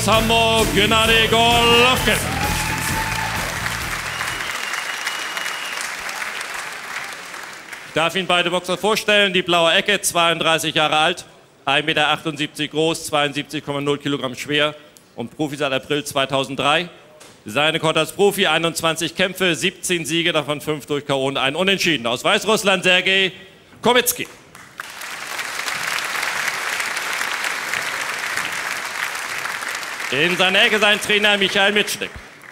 Hamburg, Gennady Golovkin. Ich darf Ihnen beide Boxer vorstellen. Die blaue Ecke, 32 Jahre alt, 1,78 Meter groß, 72,0 Kilogramm schwer und Profi seit April 2003. Sein Rekord als Profi, 21 Kämpfe, 17 Siege, davon 5 durch K.O. und 1 Unentschieden. Aus Weißrussland, Sergei Kowitzki. In seiner Ecke sein Trainer Michael Mitschnick.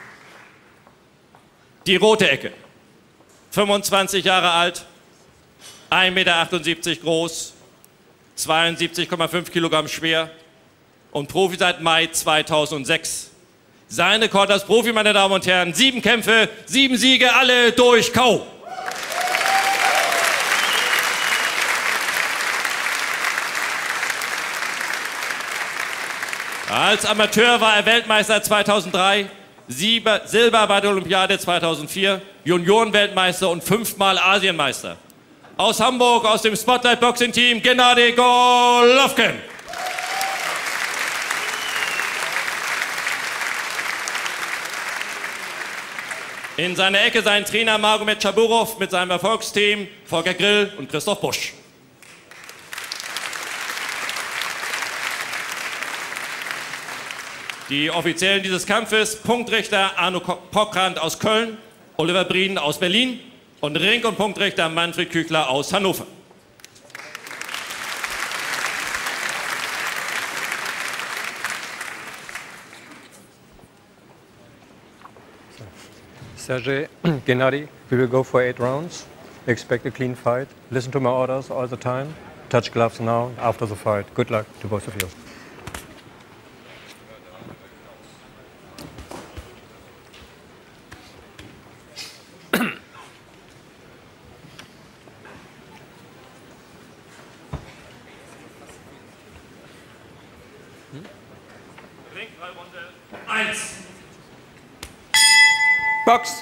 Die rote Ecke, 25 Jahre alt, 1,78 Meter groß, 72,5 Kilogramm schwer und Profi seit Mai 2006. Sein Rekord als Profi, meine Damen und Herren, 7 Kämpfe, 7 Siege, alle durch K.O. Als Amateur war er Weltmeister 2003, Silber bei der Olympiade 2004, Juniorenweltmeister und 5-mal Asienmeister. Aus Hamburg, aus dem Spotlight Boxing Team, Gennady Golovkin. In seiner Ecke sein Trainer Magomed Schaburov mit seinem Erfolgsteam Volker Grill und Christoph Busch. Die Offiziellen dieses Kampfes, Punktrichter Arno Pokrant aus Köln, Oliver Brien aus Berlin und Ring- und Punktrichter Manfred Küchler aus Hannover. Sergey, Gennady, we will go for 8 rounds. Expect a clean fight. Listen to my orders all the time. Touch gloves now after the fight. Good luck to both of you. Ringfreirunde 1. Box!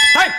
Time!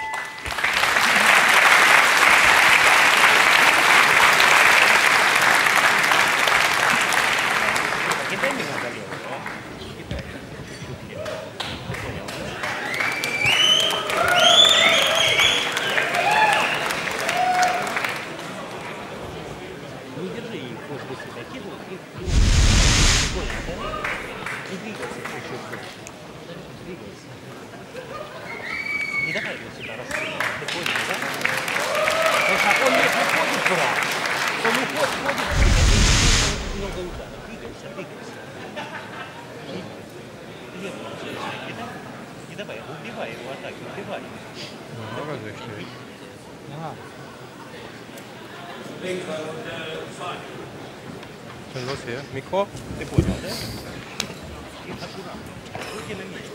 Не давай его сюда расстрелять. Ты понял, да? Потому что он если ходит брат, он уходит много ударов. Двигайся, двигайся. Не давай, убивай его атаки, убивай. Много зрителей. Schon los hier. Mikro? Ты понял, да? И аккуратно. Руки на месте.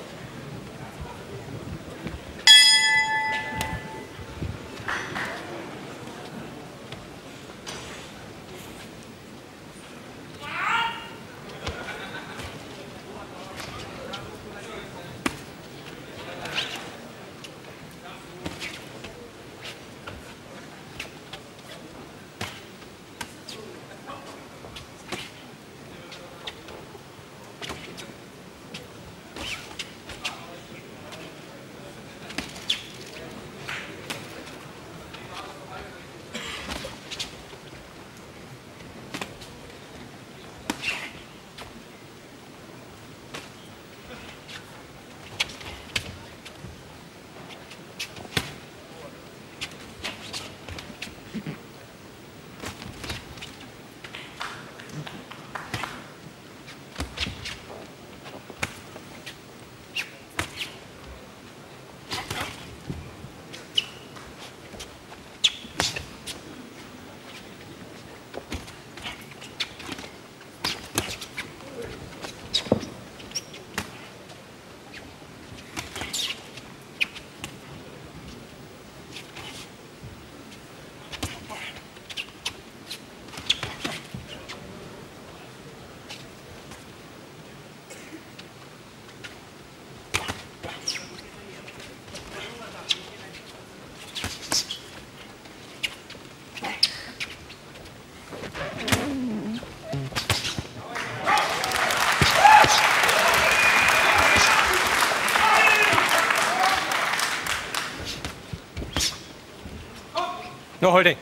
No holding.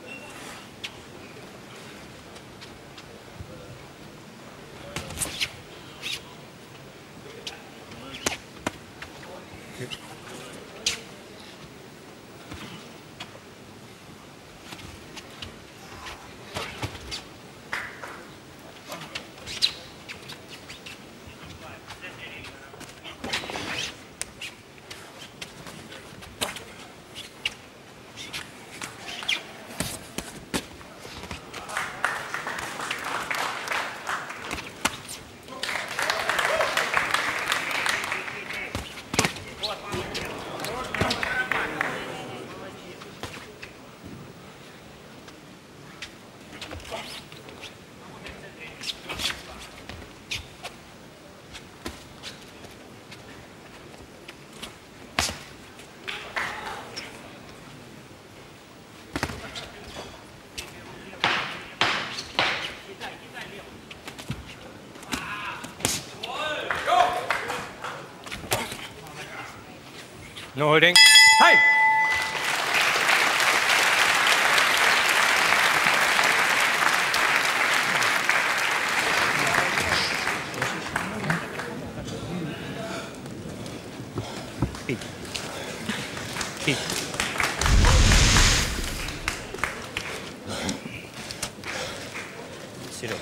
No holding. Time! Пить. Пить. Серега,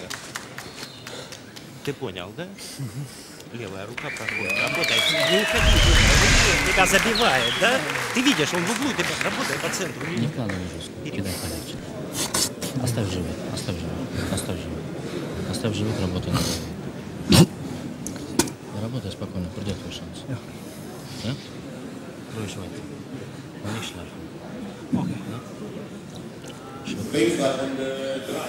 ты понял, да? Левая рука проходит. Работает. Не уходи. Тебя забивает, да? Ты видишь, он в углу тебя работает по центру. Не вкладывай жестко. Кидай полегче. Оставь живот. Оставь живот. Оставь живот. Оставь живот, работай на голове. Работай спокойно, придет твой шанс. Да? Ruhig weiter. Und nicht schlafen. Okay. Ja?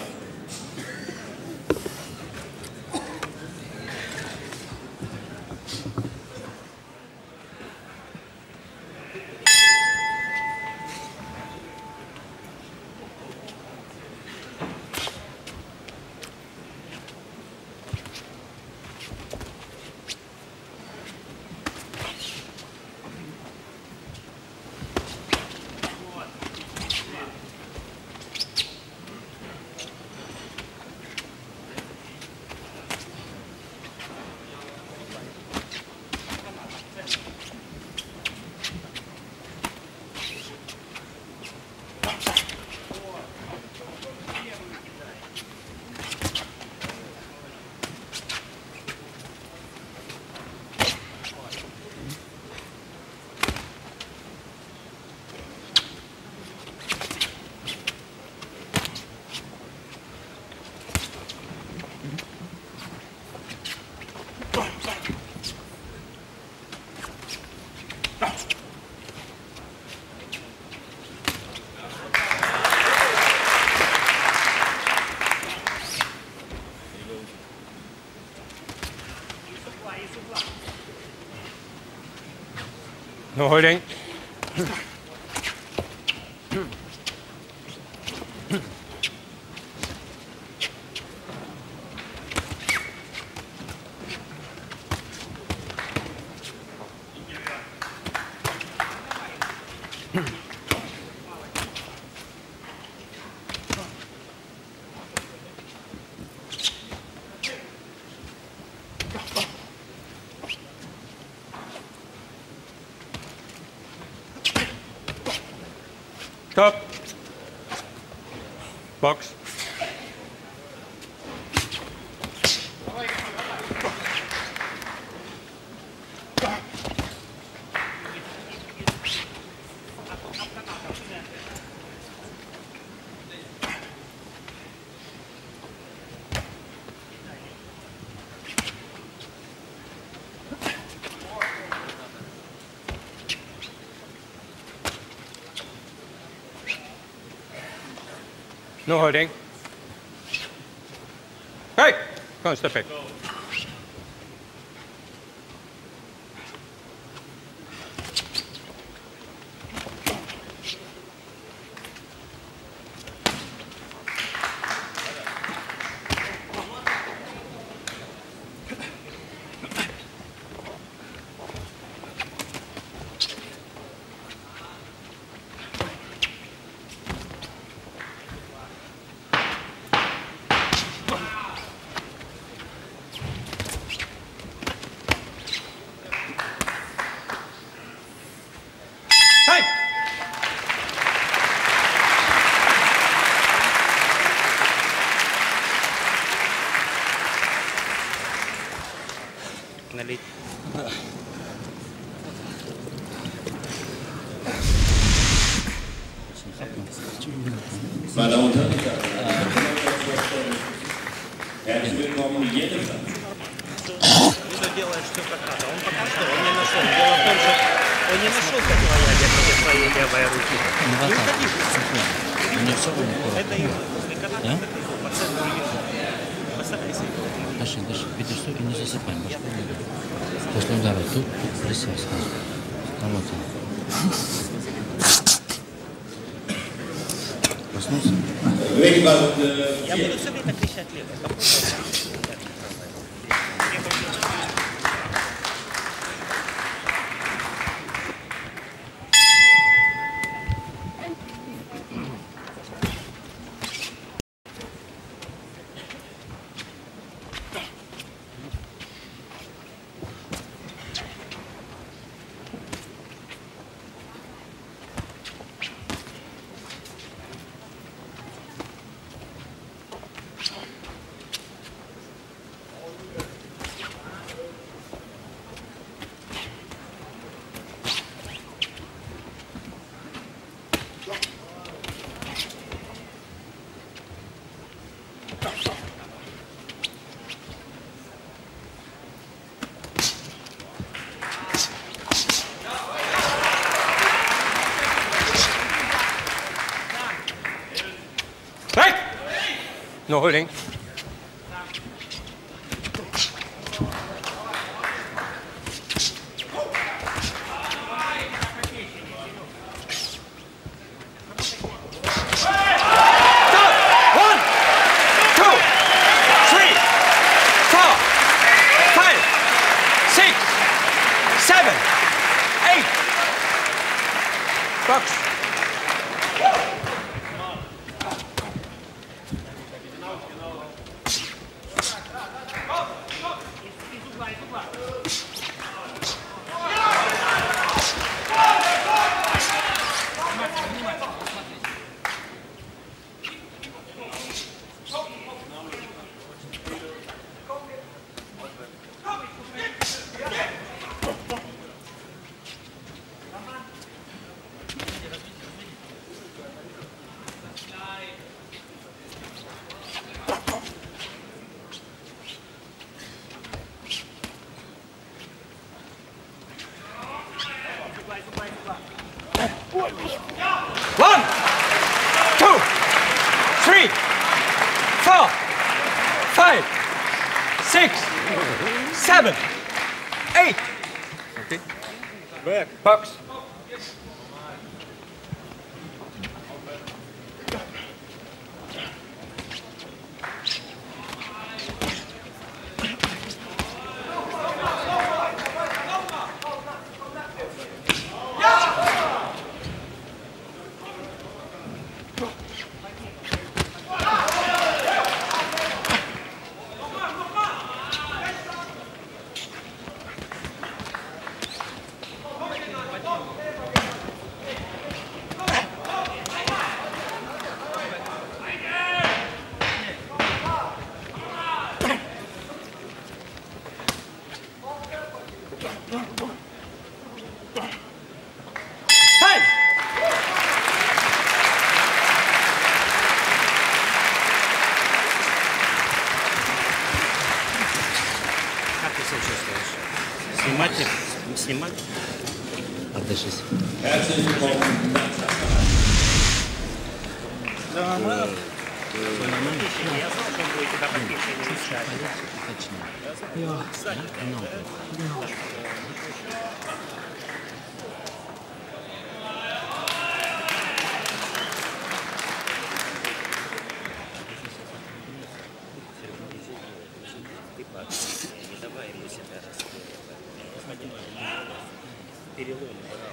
No holding. Stop. Box. No holding. Hey! Come on, step back. Nalit. Meine Damen und Herren, herzlich willkommen hier im Land. Что делаешь все как надо? Он пока что он не нашел. Дело в том, что он не нашел, как твоя своей левой руки. Не уходи. Мне все равно. Это его. После каната по центру его. Постарайся его. Дыши, дыши. Видишь, что и не засыпаем. После удара тут присел сразу. Вот он. Проснулся? Я буду все время кричать левой. Right! No holding. Box. One, two, three, four, five, six, seven, eight. Okay. Back. Box. снимать. Отдышись. Herzlich willkommen. Да, мы... Я знал, что он будет туда подпишет. Не давай ему себя рассказывать. Перелом,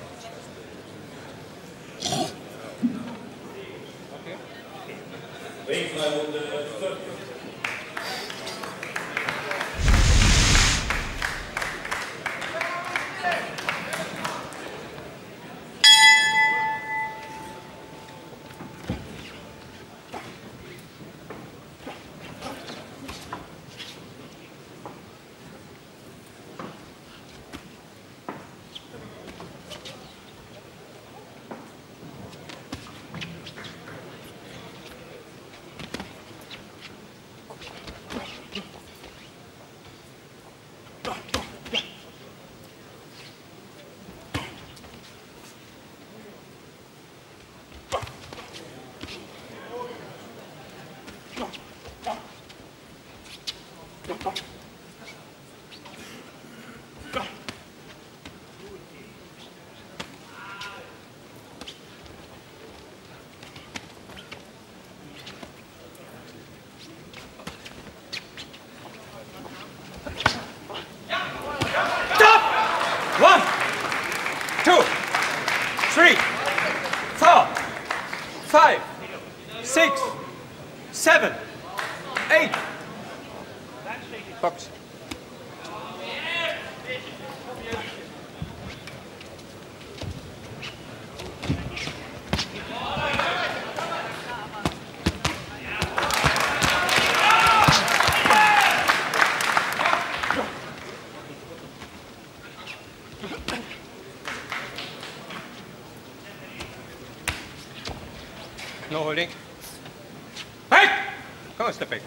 Box. No holding. Hey! Come on, step back.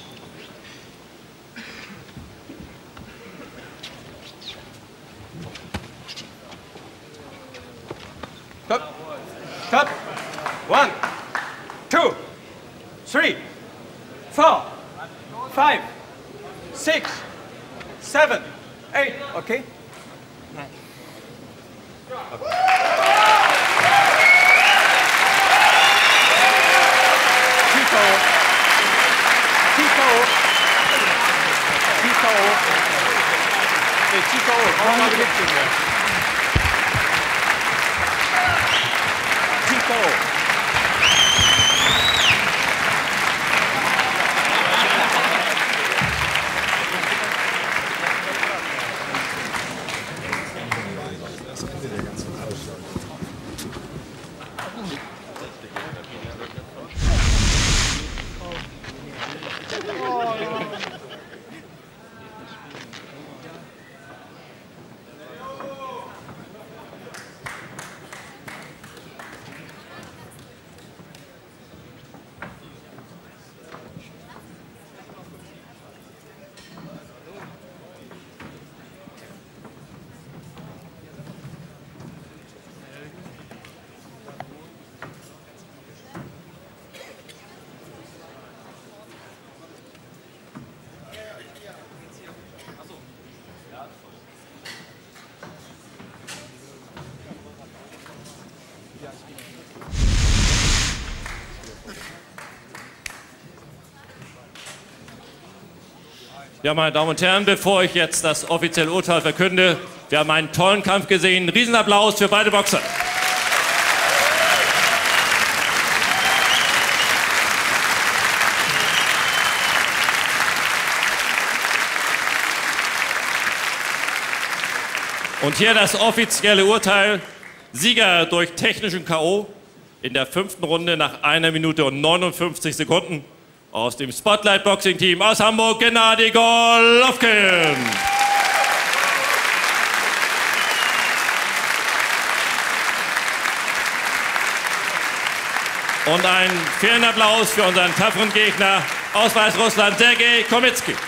Stop. Stop. 1, 2, 3, 4, 5, 6, 7, 8. Okay? Ja, meine Damen und Herren, bevor ich jetzt das offizielle Urteil verkünde, wir haben einen tollen Kampf gesehen. Riesenapplaus für beide Boxer. Und hier das offizielle Urteil. Sieger durch technischen K.O. in der 5. Runde nach 1 Minute und 59 Sekunden. Aus dem Spotlight Boxing Team aus Hamburg, Gennady Golovkin. Und einen vielen Applaus für unseren tapferen Gegner aus Weißrussland, Sergei Komitski.